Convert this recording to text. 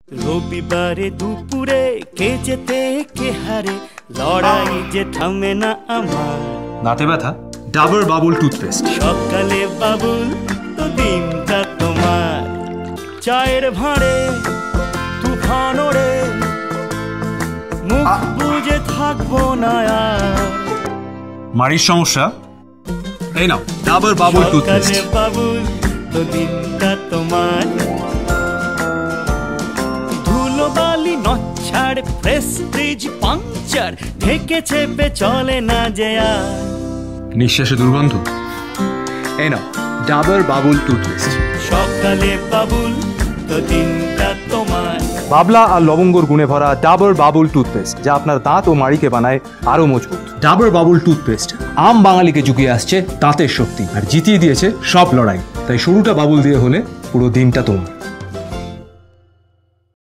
রবিবারে দুপুরে কে জেতে কে হারে, লড়াই যে থামে না আমার। দাঁতে ব্যথা, ডাবর বাবুল টুথপেস্ট। সকালে বাবুল তো দিনটা তোমার, চায়ের ভাঁড়ে তুফান ওড়ে, মুখ বুঝে থাকবো না আর। মাড়ির সমস্যা, এই নাও ডাবর বাবুল টুথপেস্ট। সকালে বাবুল তো দিনটা তোমার, ধুলোবালি নচ্ছাড় প্রেস্টিজ পাংচার, ঢেকে চেপে চলে না যে আর। নিঃশ্বাসে দুর্গন্ধ, এই নাও ডাবর বাবুল টুথপেস্ট। সকালে বাবুল তো দিনটা তোমার। বাবলা আর লবঙ্গর গুণে ভরা ডাবর বাবুল টুথপেস্ট, যা আপনার দাঁত ও মাড়িকে বানায় আরো মজবুত। ডাবর বাবুল টুথপেস্ট আম বাঙালিকে জুগিয়ে আসছে দাঁতের শক্তি, আর জিতিয়ে দিয়েছে সব লড়াই। তাই শুরুটা বাবুল দিয়ে হলে পুরো দিনটা তোমার।